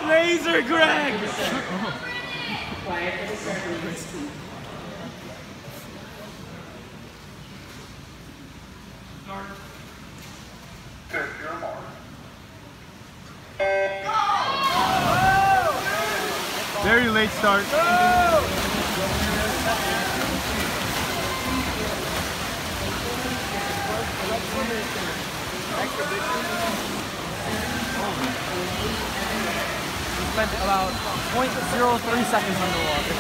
Laser Greg! Very late start. Spent about 0.03 seconds underwater.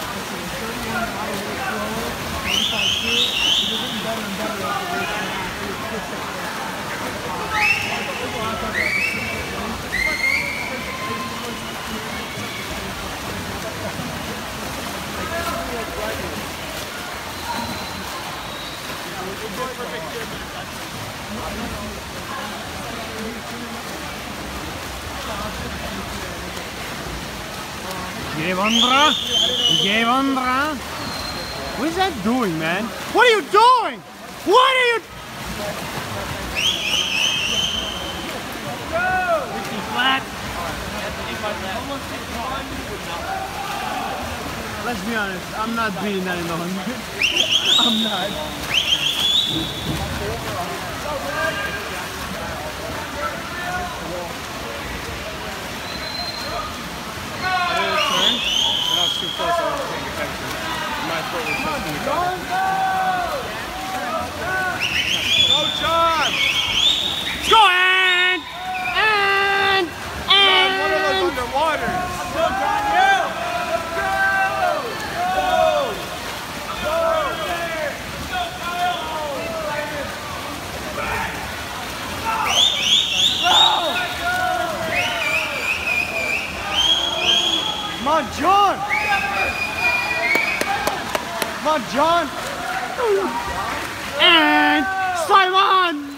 Gevandra? What is that doing, man? What are you doing? What are you? Flat. Let's be honest, I'm not beating that in the 100. I'm not. Too close, I wasn't paying attention. My foot was just in the gutter. Go, John! Let's go, and John, one of those underwater. Go, John, you! Go! Go! Go! Come on, John! Come on, John! And Simon!